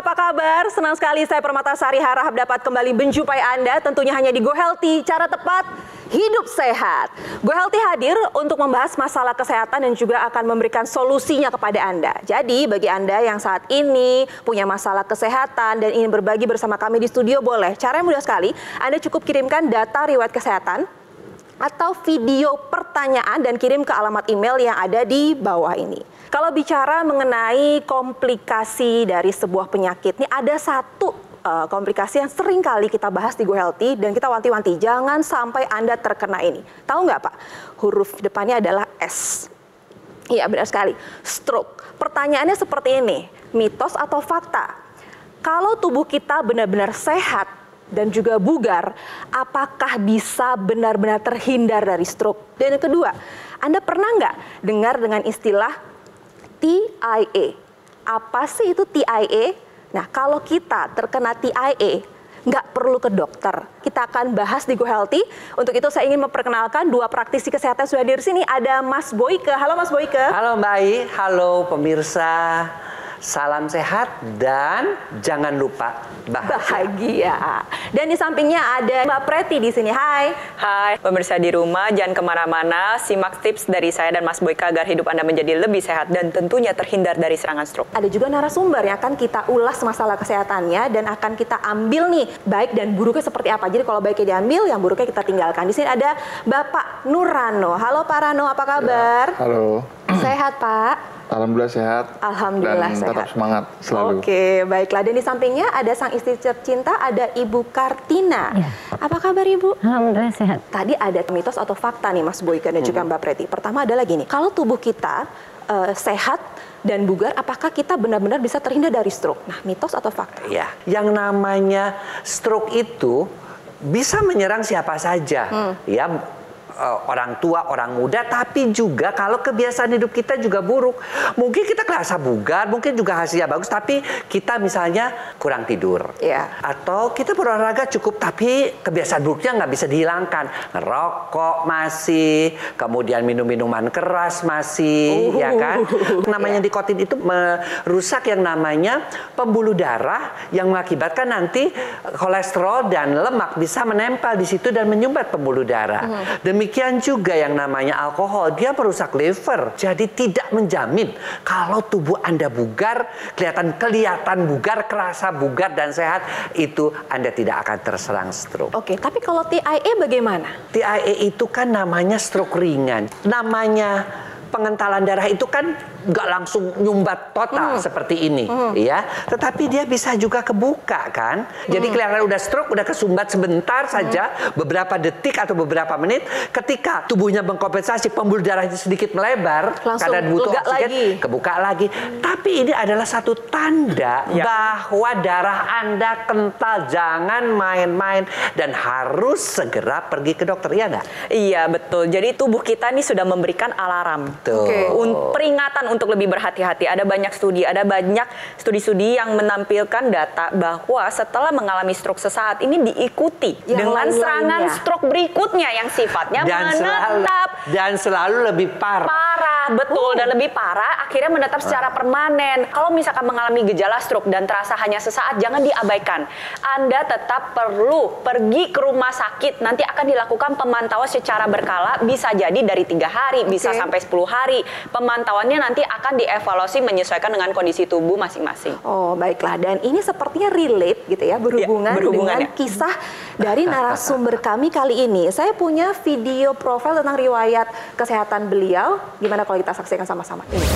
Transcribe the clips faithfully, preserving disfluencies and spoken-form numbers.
apa kabar? Senang sekali saya Permatasari harap dapat kembali menjumpai Anda tentunya hanya di Go Healthy, cara tepat hidup sehat. Go Healthy hadir untuk membahas masalah kesehatan dan juga akan memberikan solusinya kepada Anda. Jadi bagi Anda yang saat ini punya masalah kesehatan dan ingin berbagi bersama kami di studio boleh. Caranya mudah sekali, Anda cukup kirimkan data riwayat kesehatan atau video pertanyaan dan kirim ke alamat email yang ada di bawah ini. Kalau bicara mengenai komplikasi dari sebuah penyakit, ini ada satu uh, komplikasi yang sering kali kita bahas di Go Healthy dan kita wanti-wanti, jangan sampai Anda terkena ini. Tahu nggak Pak? Huruf depannya adalah S. Iya benar sekali, stroke. Pertanyaannya seperti ini, mitos atau fakta? Kalau tubuh kita benar-benar sehat dan juga bugar, apakah bisa benar-benar terhindar dari stroke? Dan yang kedua, Anda pernah nggak dengar dengan istilah T I A? Apa sih itu T I A? Nah, kalau kita terkena T I A, nggak perlu ke dokter. Kita akan bahas di Go Healthy. Untuk itu saya ingin memperkenalkan dua praktisi kesehatan sudah hadir di sini. Ada Mas Boyke. Halo Mas Boyke. Halo Mbak Ai, halo pemirsa. Salam sehat dan jangan lupa bahagia. bahagia. Dan di sampingnya ada Mbak Preti di sini. Hai. Hai, pemirsa di rumah jangan kemana-mana. Simak tips dari saya dan Mas Boyke agar hidup Anda menjadi lebih sehat dan tentunya terhindar dari serangan stroke. Ada juga narasumber yang akan kita ulas masalah kesehatannya dan akan kita ambil nih baik dan buruknya seperti apa. Jadi kalau baiknya diambil, yang buruknya kita tinggalkan. Di sini ada Bapak Nur Rano. Halo Pak Rano, apa kabar? Ya, halo. Sehat Pak? Alhamdulillah sehat. Alhamdulillah dan sehat. tetap semangat selalu. Oke, baiklah. Dan di sampingnya ada sang istri tercinta, ada Ibu Kartina. Ya. Apa kabar Ibu? Alhamdulillah sehat. Tadi ada mitos atau fakta nih Mas Boyke dan juga Mbak Preti. Pertama adalah gini, kalau tubuh kita uh, sehat dan bugar, apakah kita benar-benar bisa terhindar dari stroke? Nah, mitos atau fakta? Ya, yang namanya stroke itu bisa menyerang siapa saja. Hmm. Ya. Uh, orang tua, orang muda, tapi juga kalau kebiasaan hidup kita juga buruk. Mungkin kita kerasa bugar, mungkin juga hasilnya bagus, tapi kita misalnya kurang tidur. Yeah. Atau kita berolahraga cukup, tapi kebiasaan buruknya nggak bisa dihilangkan. Ngerokok masih, kemudian minum minuman keras masih, uh. ya kan? Namanya yeah. nikotin itu merusak yang namanya pembuluh darah yang mengakibatkan nanti kolesterol dan lemak bisa menempel di situ dan menyumbat pembuluh darah. Uh. Demi Demikian juga yang namanya alkohol, dia merusak liver. Jadi tidak menjamin kalau tubuh Anda bugar, kelihatan kelihatan bugar, kerasa bugar dan sehat, itu Anda tidak akan terserang stroke. Oke, tapi kalau T I A bagaimana? T I A itu kan namanya stroke ringan. Namanya pengentalan darah itu kan nggak langsung nyumbat total hmm. seperti ini, hmm. ya. Tetapi dia bisa juga kebuka kan. Jadi hmm. kelihatan udah stroke, udah kesumbat sebentar saja, hmm. beberapa detik atau beberapa menit. Ketika tubuhnya mengkompensasi, pembuluh darah itu sedikit melebar langsung karena butuh oksigen, lagi. kebuka lagi. Hmm. Tapi ini adalah satu tanda ya. bahwa darah Anda kental. Jangan main-main dan harus segera pergi ke dokter, ya nggak? Iya betul. Jadi tubuh kita nih sudah memberikan alarm. Okay. Peringatan untuk lebih berhati-hati. Ada banyak studi, ada banyak studi-studi yang menampilkan data bahwa setelah mengalami stroke sesaat ini diikuti yang dengan serangan stroke berikutnya yang sifatnya dan menetap selalu, dan selalu lebih parah. Parah, betul, uh. dan lebih parah akhirnya menetap secara permanen. Kalau misalkan mengalami gejala stroke dan terasa hanya sesaat, jangan diabaikan. Anda tetap perlu pergi ke rumah sakit. Nanti akan dilakukan pemantauan secara berkala, bisa jadi dari tiga hari, bisa okay. sampai sepuluh hari. Pemantauannya nanti akan dievaluasi menyesuaikan dengan kondisi tubuh masing-masing. Oh, baiklah. Dan ini sepertinya relate gitu ya, berhubungan, ya, berhubungan dengan ya. kisah dari narasumber kami kali ini. Saya punya video profil tentang riwayat kesehatan beliau. Gimana kalau kita saksikan sama-sama? Ini.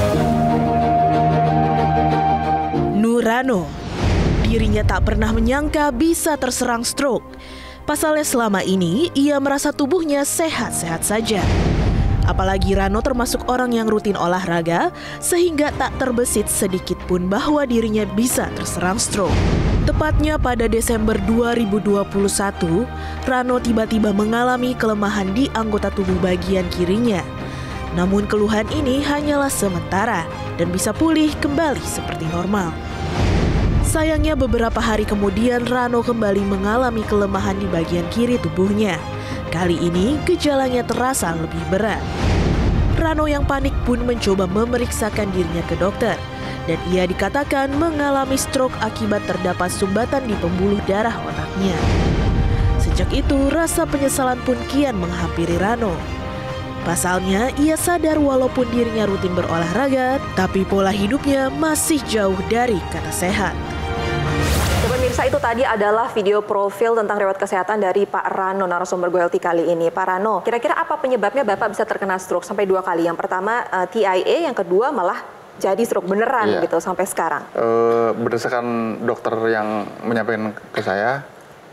Nurano, dirinya tak pernah menyangka bisa terserang stroke. Pasalnya selama ini ia merasa tubuhnya sehat-sehat saja. Apalagi Rano termasuk orang yang rutin olahraga, sehingga tak terbesit sedikit pun bahwa dirinya bisa terserang stroke. Tepatnya pada Desember dua ribu dua puluh satu, Rano tiba-tiba mengalami kelemahan di anggota tubuh bagian kirinya. Namun keluhan ini hanyalah sementara dan bisa pulih kembali seperti normal. Sayangnya beberapa hari kemudian Rano kembali mengalami kelemahan di bagian kiri tubuhnya. Kali ini gejalanya terasa lebih berat. Rano yang panik pun mencoba memeriksakan dirinya ke dokter. Dan ia dikatakan mengalami stroke akibat terdapat sumbatan di pembuluh darah otaknya. Sejak itu, rasa penyesalan pun kian menghampiri Rano. Pasalnya, ia sadar walaupun dirinya rutin berolahraga, tapi pola hidupnya masih jauh dari kata sehat. Pemirsa, itu tadi adalah video profil tentang riwayat kesehatan dari Pak Rano, narasumber Go Healthy kali ini. Pak Rano, kira-kira apa penyebabnya Bapak bisa terkena stroke sampai dua kali? Yang pertama uh, T I A, yang kedua malah jadi stroke beneran Iya. gitu sampai sekarang. Uh, berdasarkan dokter yang menyampaikan ke saya,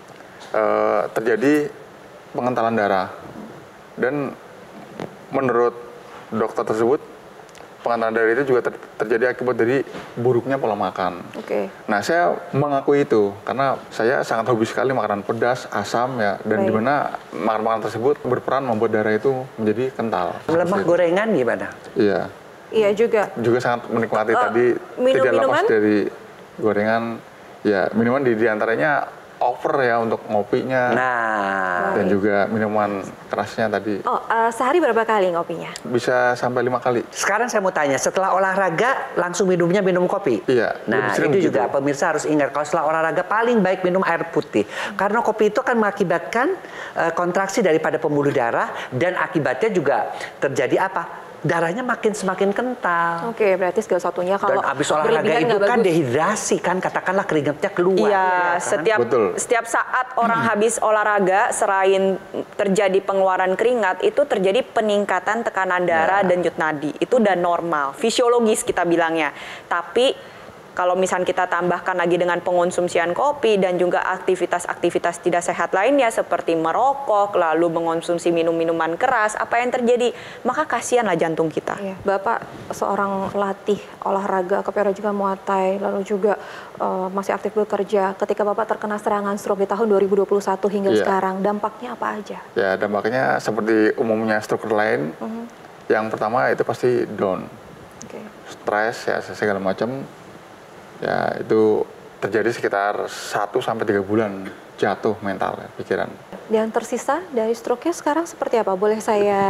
uh, terjadi pengentalan darah. Dan menurut dokter tersebut, pengentalan darah itu juga ter terjadi akibat dari buruknya pola makan. Oke. Nah, saya mengakui itu karena saya sangat hobi sekali makanan pedas, asam ya, dan Baik. di mana makanan-makanan tersebut berperan membuat darah itu menjadi kental. Lemak Seperti itu. gorengan gimana? Iya. Iya juga. Juga sangat menikmati Uh, tadi minum- tidak lepas minuman? dari gorengan. Ya, minuman di diantaranya over ya untuk ngopinya Nah, dan juga minuman kerasnya tadi Oh, uh, sehari berapa kali ngopinya? bisa sampai lima kali. sekarang saya mau tanya, setelah olahraga langsung minumnya minum kopi? Iya, Nah, lebih sering itu juga begitu. pemirsa harus ingat, kalau setelah olahraga paling baik minum air putih. Karena kopi itu akan mengakibatkan uh, kontraksi daripada pembuluh darah dan akibatnya juga terjadi apa? Darahnya makin semakin kental. Oke, berarti segala satunya kalau Dan abis olahraga berlebihan itu nggak kan bagus. dehidrasi kan, katakanlah keringatnya keluar. Iya, ya kan? setiap Betul. setiap saat orang habis olahraga, selain terjadi pengeluaran keringat, itu terjadi peningkatan tekanan darah dan denyut nadi. Itu udah normal, fisiologis kita bilangnya. Tapi kalau misalnya kita tambahkan lagi dengan pengonsumsian kopi dan juga aktivitas-aktivitas tidak sehat lainnya seperti merokok, lalu mengonsumsi minum-minuman keras, apa yang terjadi? Maka kasihanlah jantung kita. Iya. Bapak seorang pelatih olahraga, kemudian juga Muay Thai, lalu juga uh, masih aktif bekerja. Ketika Bapak terkena serangan stroke di tahun dua ribu dua puluh satu hingga Iya. sekarang, dampaknya apa aja? Ya, dampaknya seperti umumnya stroke lain. Mhm. Yang pertama itu pasti down, Oke. stres ya segala macam. Ya, itu terjadi sekitar satu sampai tiga bulan jatuh mental ya, pikiran. Yang tersisa dari stroke-nya sekarang seperti apa? Boleh saya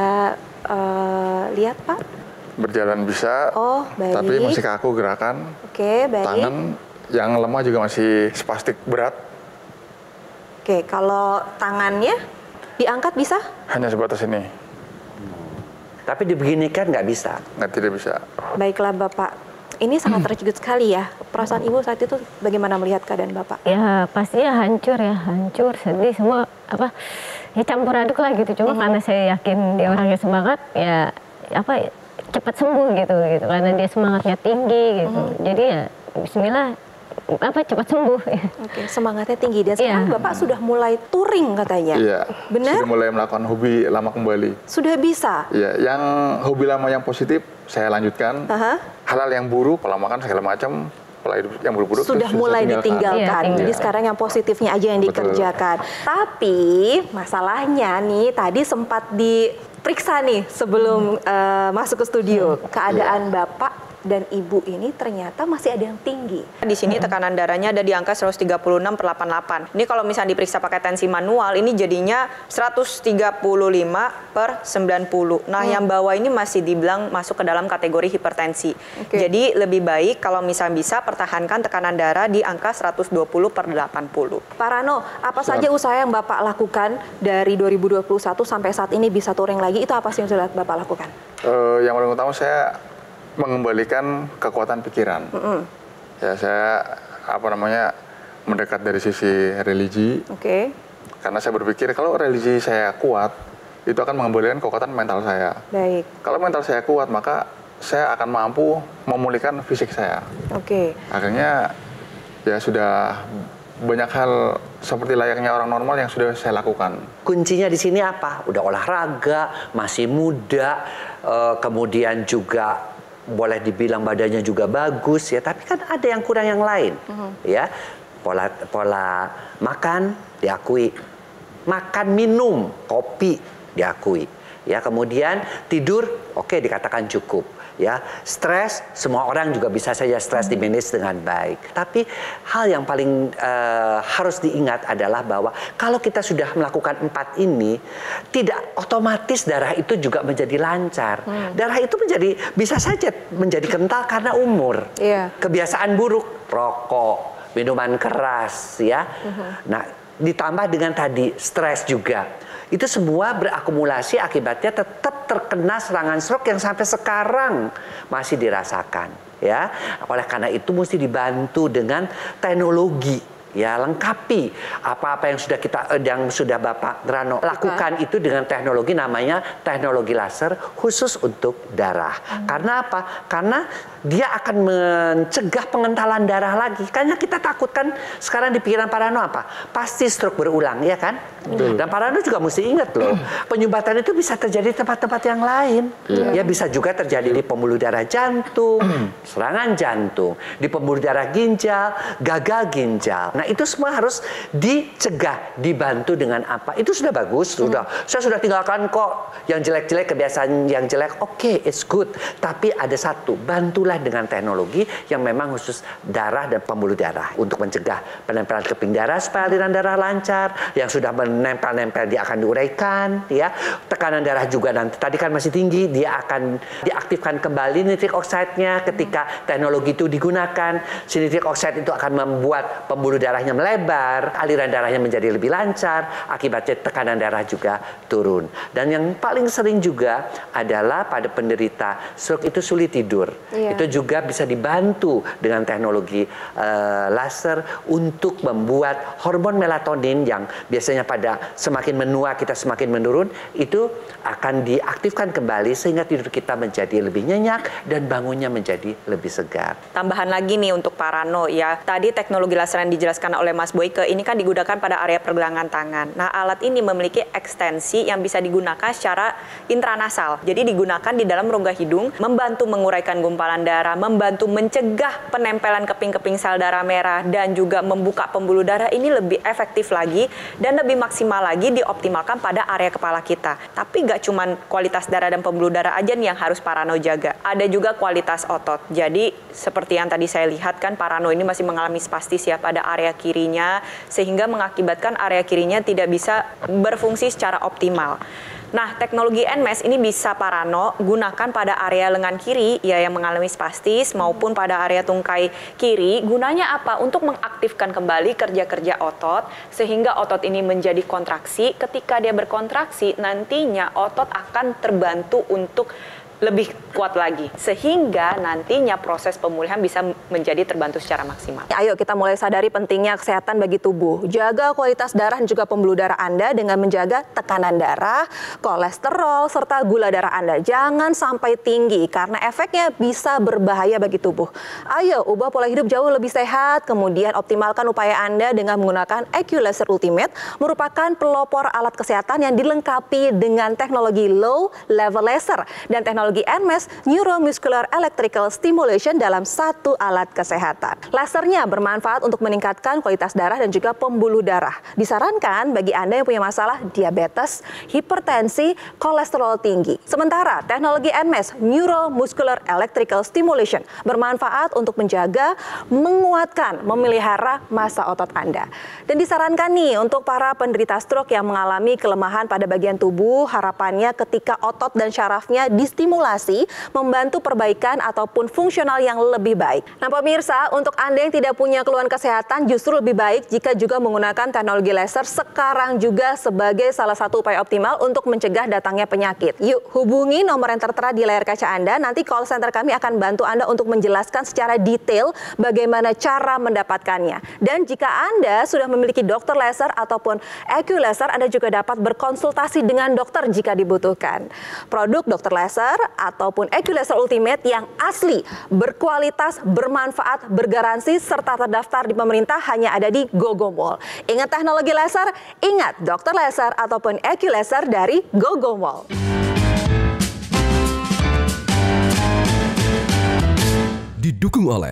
uh, lihat, Pak? Berjalan bisa, Oh, baik. tapi masih kaku gerakan. Oke, baik. Tangan yang lemah juga masih spastik berat, Oke, kalau tangannya diangkat bisa? hanya sebatas ini, Tapi dibeginikan nggak bisa. nggak tidak bisa. Baiklah, Bapak. Ini sangat terkejut sekali ya. Perasaan Ibu saat itu bagaimana melihat keadaan Bapak? Ya pastinya hancur ya, hancur, sedih, semua apa ya campur aduk lah gitu. Cuma karena saya yakin dia orangnya semangat, ya apa cepat sembuh gitu gitu. Karena dia semangatnya tinggi gitu. Jadi ya Bismillah apa cepat sembuh. Oke, semangatnya tinggi. Dan sekarang Iya. Bapak sudah mulai touring katanya. Iya, Benar? sudah mulai melakukan hobi lama kembali. Sudah bisa? Iya, yang hobi lama yang positif saya lanjutkan. Aha. Halal yang buruk, pola makan segala macam, pola hidup yang buruk-buruk itu Sudah saya mulai tinggalkan. ditinggalkan. Iya, Jadi tinggal. sekarang yang positifnya aja yang Betul. dikerjakan. Tapi masalahnya nih tadi sempat diperiksa nih sebelum eh, masuk ke studio. Keadaan Bapak dan Ibu ini ternyata masih ada yang tinggi. Di sini tekanan darahnya ada di angka seratus tiga puluh enam per delapan puluh delapan. Ini kalau misalnya diperiksa pakai tensi manual, ini jadinya seratus tiga puluh lima per sembilan puluh. Nah, yang bawah ini masih dibilang masuk ke dalam kategori hipertensi. Oke. Jadi lebih baik kalau misalnya bisa pertahankan tekanan darah di angka seratus dua puluh per delapan puluh. Pak Rano, apa saja usaha yang Bapak lakukan dari dua ribu dua puluh satu sampai saat ini bisa touring lagi? Itu apa sih yang sudah Bapak lakukan? Eh, yang paling utama saya mengembalikan kekuatan pikiran. Ya, saya apa namanya mendekat dari sisi religi. Oke, Karena saya berpikir kalau religi saya kuat, itu akan mengembalikan kekuatan mental saya. baik. Kalau mental saya kuat, maka saya akan mampu memulihkan fisik saya. Oke, Akhirnya ya sudah banyak hal seperti layaknya orang normal yang sudah saya lakukan. Kuncinya di sini apa? Udah olahraga, masih muda, eh, kemudian juga boleh dibilang badannya juga bagus ya, tapi kan ada yang kurang yang lain, ya. Pola pola makan diakui, makan minum kopi diakui, ya. Kemudian tidur, oke dikatakan cukup. Ya, stres, semua orang juga bisa saja stres di manage dengan baik. Tapi hal yang paling uh, harus diingat adalah bahwa kalau kita sudah melakukan empat ini, tidak otomatis darah itu juga menjadi lancar. Hmm. Darah itu menjadi bisa saja menjadi kental karena umur, yeah. kebiasaan buruk, rokok, minuman keras, ya. Uh-huh. Nah, ditambah dengan tadi stres juga. Itu semua berakumulasi akibatnya tetap terkena serangan stroke yang sampai sekarang masih dirasakan, ya. Oleh karena itu mesti dibantu dengan teknologi, ya, lengkapi apa-apa yang sudah kita yang sudah Bapak Rano lakukan itu dengan teknologi namanya teknologi laser khusus untuk darah. Hmm. Karena apa? Karena dia akan mencegah pengentalan darah lagi. Karena kita takutkan sekarang di pikiran Pak Rano apa? Pasti stroke berulang, ya kan? Hmm. Dan Pak Rano juga mesti ingat loh, penyumbatan itu bisa terjadi di tempat-tempat yang lain. Hmm. Ya, bisa juga terjadi di pembuluh darah jantung, serangan jantung, di pembuluh darah ginjal, gagal ginjal. Nah, itu semua harus dicegah, dibantu dengan apa? Itu sudah bagus, sudah. Hmm. Saya sudah tinggalkan kok yang jelek-jelek, kebiasaan yang jelek. Oke, okay, it's good. Tapi ada satu, bantulah dengan teknologi yang memang khusus darah dan pembuluh darah untuk mencegah penempelan keping darah supaya aliran darah lancar. Yang sudah menempel-nempel dia akan diuraikan, ya. Tekanan darah juga nanti tadi kan masih tinggi, dia akan diaktifkan kembali nitric oxide-nya ketika teknologi itu digunakan. Si nitric oxide itu akan membuat pembuluh darahnya melebar, aliran darahnya menjadi lebih lancar, akibatnya tekanan darah juga turun. Dan yang paling sering juga adalah pada penderita stroke itu sulit tidur. Yeah. Itu juga bisa dibantu dengan teknologi uh, laser untuk membuat hormon melatonin yang biasanya pada semakin menua kita semakin menurun, itu akan diaktifkan kembali sehingga tidur kita menjadi lebih nyenyak dan bangunnya menjadi lebih segar. Tambahan lagi nih untuk Pak Rano, ya, tadi teknologi laser yang dijelaskan oleh Mas Boyke ini kan digunakan pada area pergelangan tangan. Nah, alat ini memiliki ekstensi yang bisa digunakan secara intranasal. Jadi digunakan di dalam rongga hidung, membantu menguraikan gumpalan darah, membantu mencegah penempelan keping-keping sel darah merah, dan juga membuka pembuluh darah ini lebih efektif lagi dan lebih maksimal lagi dioptimalkan pada area kepala kita. Tapi nggak cuma kualitas darah dan pembuluh darah aja nih yang harus Pak Rano jaga. Ada juga kualitas otot. Jadi seperti yang tadi saya lihat kan Pak Rano ini masih mengalami spastis ya pada area kirinya, sehingga mengakibatkan area kirinya tidak bisa berfungsi secara optimal. Nah, teknologi N M E S ini bisa Pak Rano gunakan pada area lengan kiri ya yang mengalami spastis maupun pada area tungkai kiri. Gunanya apa? Untuk mengaktifkan kembali kerja-kerja otot sehingga otot ini menjadi kontraksi. Ketika dia berkontraksi, nantinya otot akan terbantu untuk lebih kuat lagi, sehingga nantinya proses pemulihan bisa menjadi terbantu secara maksimal. Ayo kita mulai sadari pentingnya kesehatan bagi tubuh. Jaga kualitas darah dan juga pembuluh darah Anda dengan menjaga tekanan darah, kolesterol, serta gula darah Anda. Jangan sampai tinggi karena efeknya bisa berbahaya bagi tubuh. Ayo ubah pola hidup jauh lebih sehat, kemudian optimalkan upaya Anda dengan menggunakan E Q Laser Ultimate, merupakan pelopor alat kesehatan yang dilengkapi dengan teknologi low level laser dan teknologi N M E S Neuromuscular Electrical Stimulation dalam satu alat kesehatan. Lasernya bermanfaat untuk meningkatkan kualitas darah dan juga pembuluh darah. Disarankan bagi Anda yang punya masalah diabetes, hipertensi, kolesterol tinggi. Sementara teknologi N M E S Neuromuscular Electrical Stimulation bermanfaat untuk menjaga, menguatkan, memelihara massa otot Anda. Dan disarankan nih untuk para penderita stroke yang mengalami kelemahan pada bagian tubuh, harapannya ketika otot dan syarafnya distimulasi membantu perbaikan ataupun fungsional yang lebih baik. Nah pemirsa, untuk Anda yang tidak punya keluhan kesehatan justru lebih baik jika juga menggunakan teknologi laser sekarang juga sebagai salah satu upaya optimal untuk mencegah datangnya penyakit. Yuk hubungi nomor yang tertera di layar kaca Anda, nanti call center kami akan bantu Anda untuk menjelaskan secara detail bagaimana cara mendapatkannya. Dan jika Anda sudah memiliki dokter laser ataupun E Q laser, Anda juga dapat berkonsultasi dengan dokter jika dibutuhkan. Produk dokter laser ataupun E Q Laser Ultimate yang asli, berkualitas, bermanfaat, bergaransi, serta terdaftar di pemerintah hanya ada di GoGo Mall. Ingat teknologi laser, ingat dokter laser ataupun E Q Laser dari GoGo Mall. Didukung oleh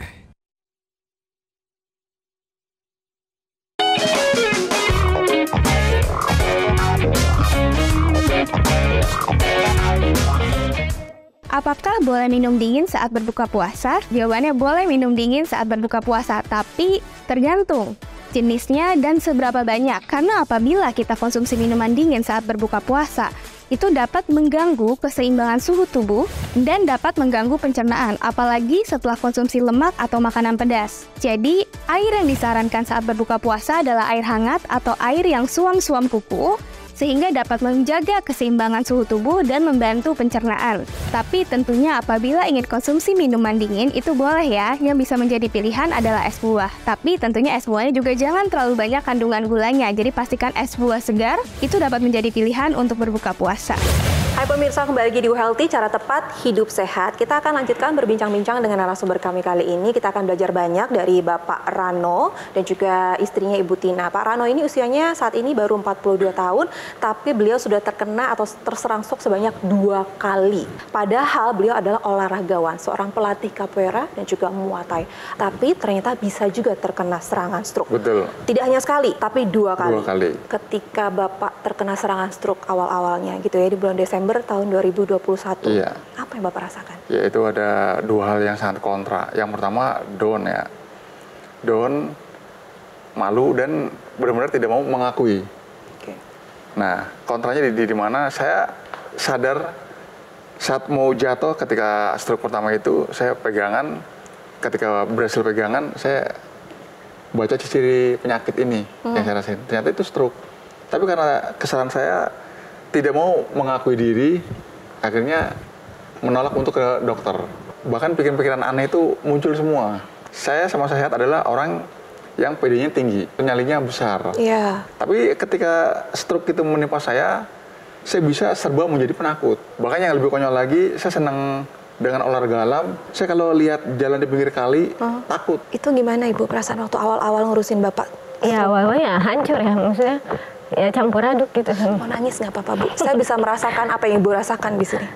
Apakah boleh minum dingin saat berbuka puasa? Jawabannya boleh minum dingin saat berbuka puasa, tapi tergantung jenisnya dan seberapa banyak. Karena apabila kita konsumsi minuman dingin saat berbuka puasa, itu dapat mengganggu keseimbangan suhu tubuh dan dapat mengganggu pencernaan, apalagi setelah konsumsi lemak atau makanan pedas. Jadi, air yang disarankan saat berbuka puasa adalah air hangat atau air yang suam-suam kuku, sehingga dapat menjaga keseimbangan suhu tubuh dan membantu pencernaan. Tapi tentunya apabila ingin konsumsi minuman dingin, itu boleh ya. Yang bisa menjadi pilihan adalah es buah. Tapi tentunya es buahnya juga jangan terlalu banyak kandungan gulanya. Jadi pastikan es buah segar itu dapat menjadi pilihan untuk berbuka puasa. Hai pemirsa, kembali lagi di Healthy, cara tepat hidup sehat. Kita akan lanjutkan berbincang-bincang dengan narasumber kami kali ini. Kita akan belajar banyak dari Bapak Rano dan juga istrinya Ibu Tina. Pak Rano ini usianya saat ini baru empat puluh dua tahun, tapi beliau sudah terkena atau terserang stroke sebanyak dua kali. Padahal beliau adalah olahragawan, seorang pelatih capoeira dan juga muay thai. Tapi ternyata bisa juga terkena serangan stroke. Betul. Tidak hanya sekali, tapi dua kali. Dua kali. Ketika Bapak terkena serangan stroke awal-awalnya gitu ya, di bulan Desember tahun dua ribu dua puluh satu. Iya. Apa yang Bapak rasakan? Ya, itu ada dua hal yang sangat kontra. Yang pertama, down ya. Down, malu, dan benar-benar tidak mau mengakui. Oke. Nah, kontranya di, di, di mana saya sadar saat mau jatuh ketika stroke pertama itu, saya pegangan, ketika berhasil pegangan, saya baca ciri penyakit ini hmm. yang saya rasain. Ternyata itu stroke. Tapi karena kesalahan saya tidak mau mengakui diri, akhirnya menolak untuk ke dokter. Bahkan pikiran-pikiran aneh itu muncul semua. Saya sama sehat adalah orang yang P D-nya tinggi, nyalinya besar. Iya. Tapi ketika stroke itu menimpa saya, saya bisa serba menjadi penakut. Bahkan yang lebih konyol lagi, saya senang dengan olahraga alam. Saya kalau lihat jalan di pinggir kali, hmm. takut. Itu gimana Ibu perasaan waktu awal-awal ngurusin Bapak? Ya awalnya hancur ya, maksudnya ya campur aduk gitu. Mau nangis nggak apa-apa Bu? Saya bisa merasakan apa yang Ibu rasakan di sini.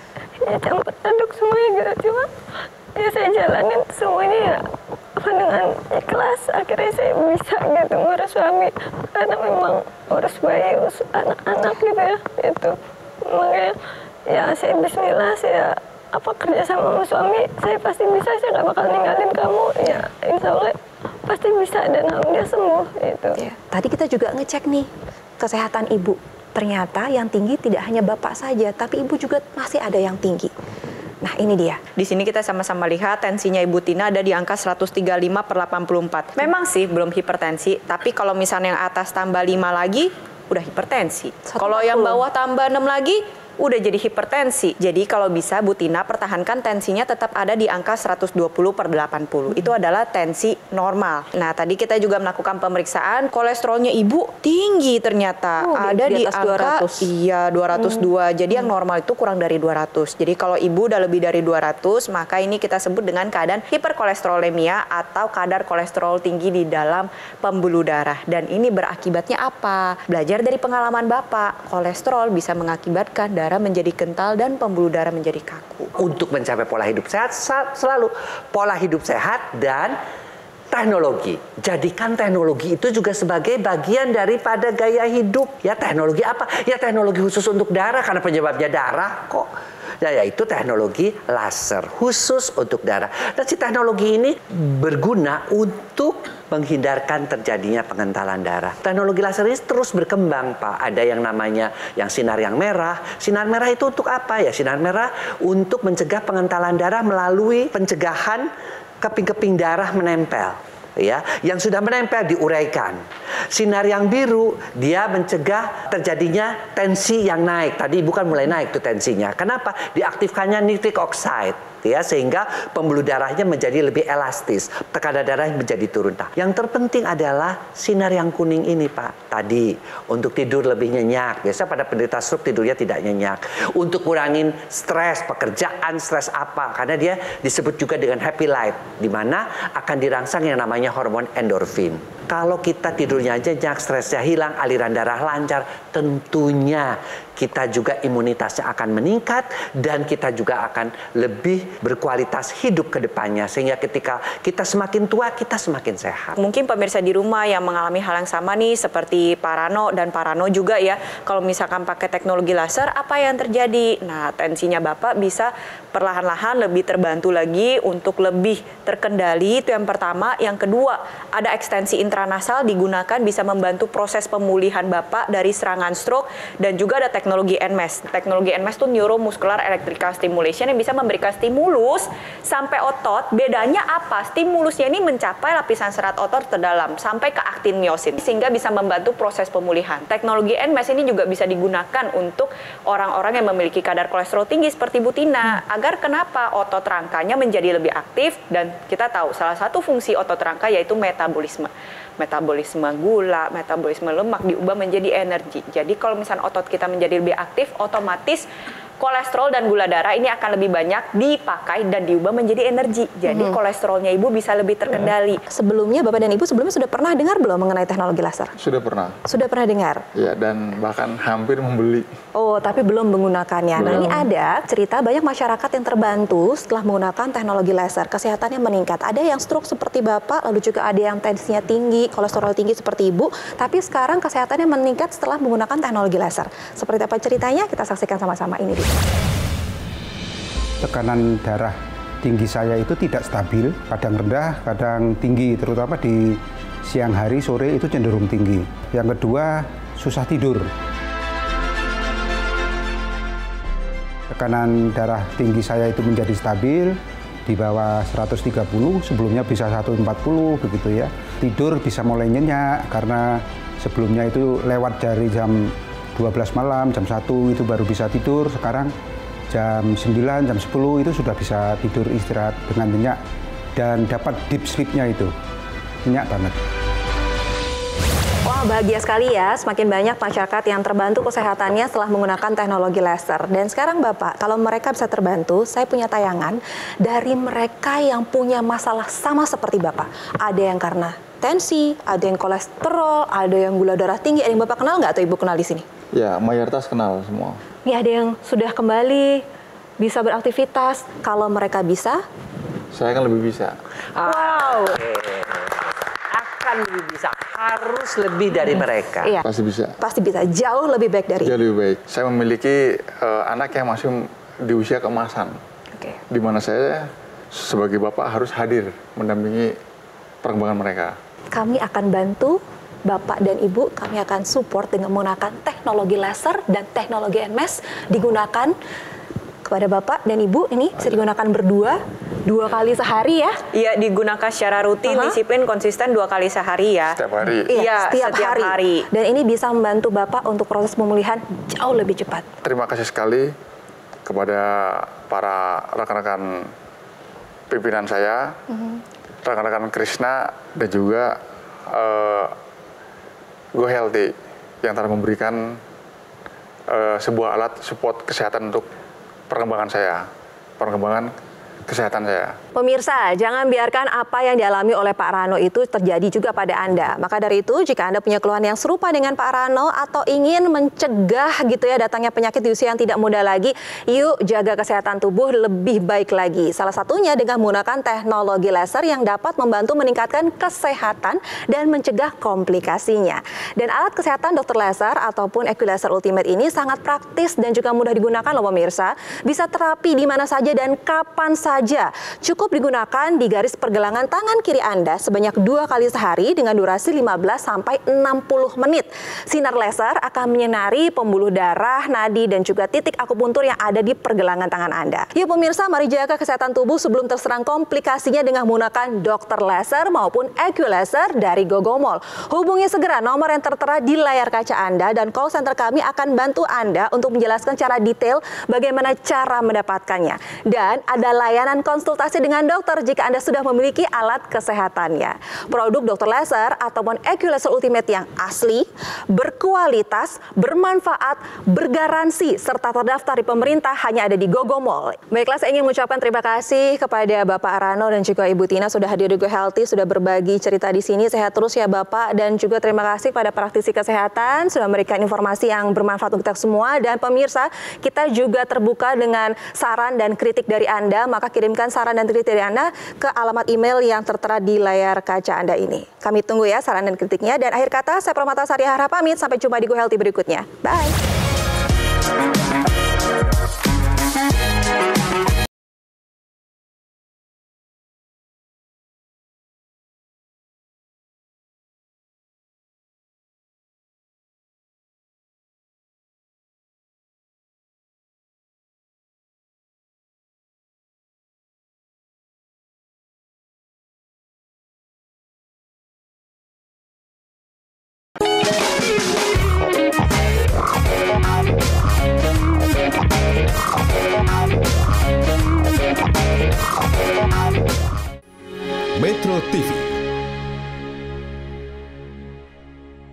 Ya campur aduk semuanya gitu, cuma ya saya jalanin semuanya ya apa dengan ikhlas. Akhirnya saya bisa gitu ngurus suami, karena memang urus bayi, urus anak-anak gitu ya, itu makanya ya saya bismillah, saya apa kerja sama suami, saya pasti bisa, saya nggak bakal ninggalin kamu, ya insya Allah pasti bisa dan alhamdulillah sembuh itu. Ya. Tadi kita juga ngecek nih kesehatan Ibu. Ternyata yang tinggi tidak hanya Bapak saja, tapi Ibu juga masih ada yang tinggi. Nah ini dia. Di sini kita sama-sama lihat tensinya Ibu Tina ada di angka seratus tiga puluh lima per delapan puluh empat. Memang sih belum hipertensi, tapi kalau misalnya yang atas tambah lima lagi, udah hipertensi. Kalau yang bawah tambah enam lagi, udah jadi hipertensi. Jadi kalau bisa Bu Tina pertahankan tensinya tetap ada di angka seratus dua puluh per delapan puluh. Itu adalah tensi normal. Nah tadi kita juga melakukan pemeriksaan, kolesterolnya Ibu tinggi ternyata. Oh, ada di, di di atas angka dua ratus. Iya dua ratus dua. Hmm. Jadi yang normal itu kurang dari dua ratus. Jadi kalau Ibu udah lebih dari dua ratus, maka ini kita sebut dengan keadaan hiperkolesterolemia atau kadar kolesterol tinggi di dalam pembuluh darah. Dan ini berakibatnya apa? Belajar dari pengalaman Bapak, kolesterol bisa mengakibatkan darah menjadi kental dan pembuluh darah menjadi kaku. Untuk mencapai pola hidup sehat, selalu pola hidup sehat dan teknologi. Jadikan teknologi itu juga sebagai bagian daripada gaya hidup. Ya teknologi apa? Ya teknologi khusus untuk darah, karena penyebabnya darah kok. Ya, yaitu teknologi laser khusus untuk darah. Dan si teknologi ini berguna untuk menghindarkan terjadinya pengentalan darah. Teknologi laser ini terus berkembang, Pak. Ada yang namanya yang sinar yang merah. Sinar merah itu untuk apa ya? Sinar merah untuk mencegah pengentalan darah melalui pencegahan keping-keping darah menempel. Ya, yang sudah menempel diuraikan. Sinar yang biru dia mencegah terjadinya tensi yang naik. Tadi bukan mulai naik tuh tensinya. Kenapa? Diaktifkannya nitric oxide, ya, sehingga pembuluh darahnya menjadi lebih elastis. Tekanan darah menjadi turun. Nah, yang terpenting adalah sinar yang kuning ini, Pak. Tadi untuk tidur lebih nyenyak. Biasa pada penderita stroke tidurnya tidak nyenyak. Untuk kurangin stres pekerjaan, stres apa? Karena dia disebut juga dengan happy light, di mana akan dirangsang yang namanya hormon endorfin. Kalau kita tidurnya nyenyak, stresnya hilang, aliran darah lancar, tentunya kita juga imunitasnya akan meningkat dan kita juga akan lebih berkualitas hidup ke depannya. Sehingga ketika kita semakin tua, kita semakin sehat. Mungkin pemirsa di rumah yang mengalami hal yang sama nih seperti Pak Rano dan Pak Rano juga ya. Kalau misalkan pakai teknologi laser, apa yang terjadi? Nah, tensinya Bapak bisa perlahan-lahan lebih terbantu lagi untuk lebih terkendali. Itu yang pertama. Yang kedua, ada ekstensi intranasal digunakan bisa membantu proses pemulihan Bapak dari serangan stroke dan juga ada teknologi N M E S. Teknologi N M E S itu Neuromuscular Electrical Stimulation yang bisa memberikan stimulus sampai otot. Bedanya apa? Stimulusnya ini mencapai lapisan serat otot terdalam sampai ke aktin miosin sehingga bisa membantu proses pemulihan. Teknologi N M E S ini juga bisa digunakan untuk orang-orang yang memiliki kadar kolesterol tinggi seperti Bu Tina. Agar kenapa? Otot rangkanya menjadi lebih aktif dan kita tahu salah satu fungsi otot rangka yaitu metabolisme. Metabolisme gula, metabolisme lemak diubah menjadi energi. Jadi kalau misalnya otot kita menjadi lebih aktif, otomatis kolesterol dan gula darah ini akan lebih banyak dipakai dan diubah menjadi energi. Jadi hmm. kolesterolnya Ibu bisa lebih terkendali. Sebelumnya Bapak dan Ibu sebelumnya sudah pernah dengar belum mengenai teknologi laser? Sudah pernah. Sudah pernah dengar? Ya, dan bahkan hampir membeli. Oh, tapi belum menggunakannya. Belum. Nah, ini ada cerita banyak masyarakat yang terbantu setelah menggunakan teknologi laser. Kesehatannya meningkat. Ada yang stroke seperti Bapak, lalu juga ada yang tensinya tinggi, kolesterol tinggi seperti Ibu. Tapi sekarang kesehatannya meningkat setelah menggunakan teknologi laser. Seperti apa ceritanya? Kita saksikan sama-sama ini. Tekanan darah tinggi saya itu tidak stabil, kadang rendah, kadang tinggi, terutama di siang hari, sore itu cenderung tinggi. Yang kedua, susah tidur. Tekanan darah tinggi saya itu menjadi stabil, di bawah seratus tiga puluh, sebelumnya bisa seratus empat puluh, begitu ya. Tidur bisa mulai nyenyak, karena sebelumnya itu lewat dari jam dua belas malam, jam satu itu baru bisa tidur, sekarang jam sembilan, jam sepuluh itu sudah bisa tidur istirahat dengan nyenyak dan dapat deep sleep-nya itu nyenyak banget. Wah, bahagia sekali ya, semakin banyak masyarakat yang terbantu kesehatannya setelah menggunakan teknologi laser. Dan sekarang Bapak, kalau mereka bisa terbantu, saya punya tayangan dari mereka yang punya masalah sama seperti Bapak. Ada yang karena tensi, ada yang kolesterol, ada yang gula darah tinggi. Ada yang Bapak kenal nggak atau Ibu kenal di sini? Ya, mayoritas kenal semua. Ini ada yang sudah kembali bisa beraktivitas. Kalau mereka bisa, saya kan lebih bisa. Wow. Akan lebih bisa, harus lebih dari mereka. Iya. Pasti bisa. Pasti bisa, jauh lebih baik dari. Jauh lebih baik. Saya memiliki uh, anak yang masih di usia keemasan. Oke. Di mana saya sebagai bapak harus hadir mendampingi perkembangan mereka. Kami akan bantu Bapak dan Ibu, kami akan support dengan menggunakan teknologi laser dan teknologi N M E S digunakan kepada Bapak dan Ibu. Ini bisa digunakan berdua, dua kali sehari ya? Iya, digunakan secara rutin, uh-huh. disiplin, konsisten dua kali sehari ya. Setiap hari? Iya, setiap, setiap hari. hari. Dan ini bisa membantu Bapak untuk proses pemulihan jauh lebih cepat. Terima kasih sekali kepada para rekan-rekan pimpinan saya, uh-huh. rekan-rekan Krishna dan juga uh, Go Healthy yang telah memberikan uh, sebuah alat support kesehatan untuk perkembangan saya, perkembangan kesehatan saya. Pemirsa, jangan biarkan apa yang dialami oleh Pak Rano itu terjadi juga pada Anda. Maka dari itu, jika Anda punya keluhan yang serupa dengan Pak Rano atau ingin mencegah gitu ya datangnya penyakit di usia yang tidak muda lagi, yuk jaga kesehatan tubuh lebih baik lagi. Salah satunya dengan menggunakan teknologi laser yang dapat membantu meningkatkan kesehatan dan mencegah komplikasinya. Dan alat kesehatan dokter laser ataupun E Q Laser Ultimate ini sangat praktis dan juga mudah digunakan loh pemirsa. Bisa terapi di mana saja dan kapan saja. Cukup digunakan di garis pergelangan tangan kiri Anda sebanyak dua kali sehari dengan durasi lima belas sampai enam puluh menit. Sinar laser akan menyinari pembuluh darah, nadi, dan juga titik akupuntur yang ada di pergelangan tangan Anda. Yuk pemirsa, mari jaga kesehatan tubuh sebelum terserang komplikasinya dengan menggunakan dokter laser maupun E Q Laser dari Gogomol. Hubungi segera nomor yang tertera di layar kaca Anda dan call center kami akan bantu Anda untuk menjelaskan secara detail bagaimana cara mendapatkannya. Dan ada layar layanan konsultasi dengan dokter jika Anda sudah memiliki alat kesehatannya. Produk dokter laser ataupun AccuLaser Ultimate yang asli, berkualitas, bermanfaat, bergaransi, serta terdaftar di pemerintah hanya ada di Gogo Mall. Baiklah, saya ingin mengucapkan terima kasih kepada Bapak Rano dan juga Ibu Tina sudah hadir di Go Healthy, sudah berbagi cerita di sini. Sehat terus ya Bapak, dan juga terima kasih pada praktisi kesehatan sudah memberikan informasi yang bermanfaat untuk kita semua. Dan pemirsa, kita juga terbuka dengan saran dan kritik dari Anda, maka kirimkan saran dan kritik dari Anda ke alamat email yang tertera di layar kaca Anda ini. Kami tunggu ya saran dan kritiknya. Dan akhir kata, saya Permatasari Hara pamit, sampai jumpa di Go Healthy berikutnya. Bye!